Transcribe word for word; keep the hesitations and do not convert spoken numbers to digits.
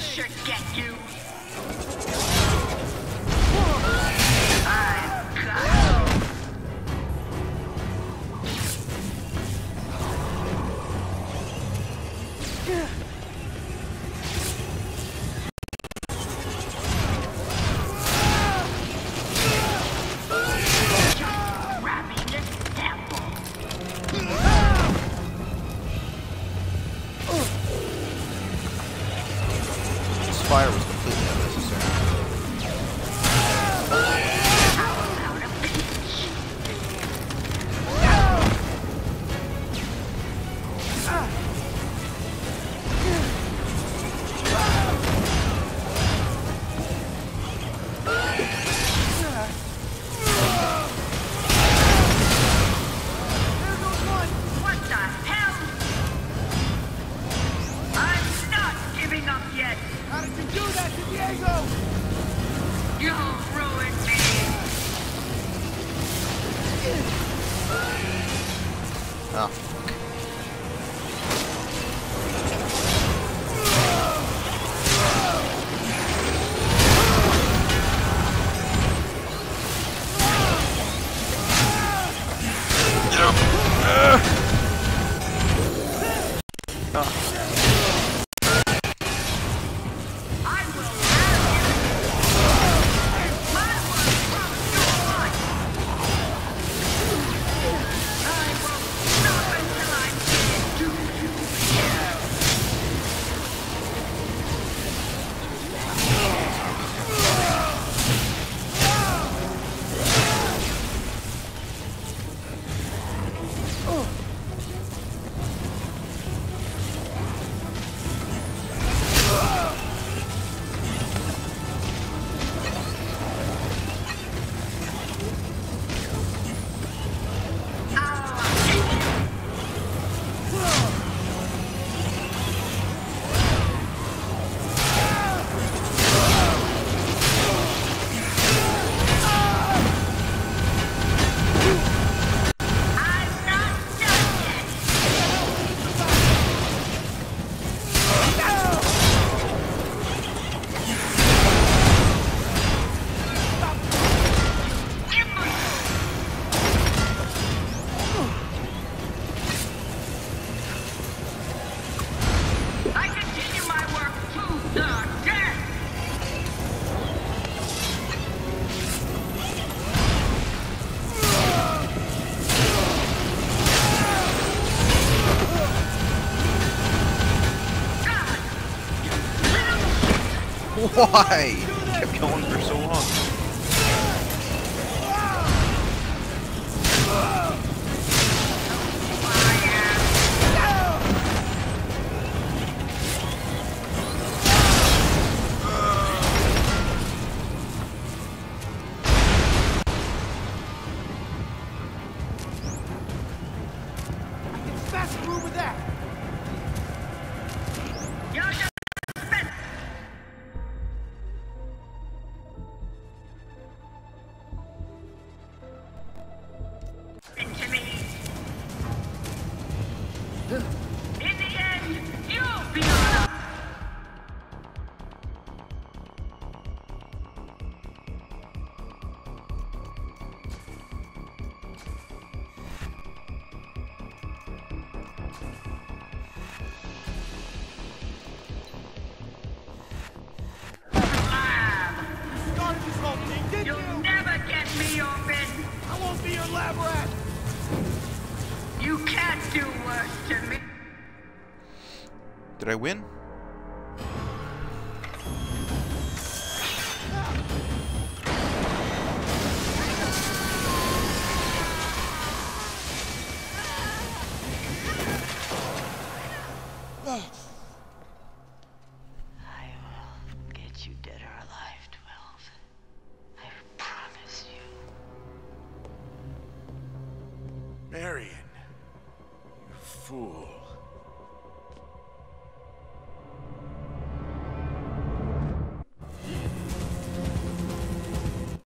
should get you. Fire was completely unnecessary. What the hell? I'm not giving up yet. How did you do that to Diego? You'll ruin me. Oh, fuck. Why? It kept going for so long. I can fast through with that. To me. In the end, you'll be on up. Started this whole thing, didn't You'll you? never get me open. I won't be your lab rat. You can't do worse to me. Did I win? I will get you dead or alive, twelve. I promise you. Marion, you fool.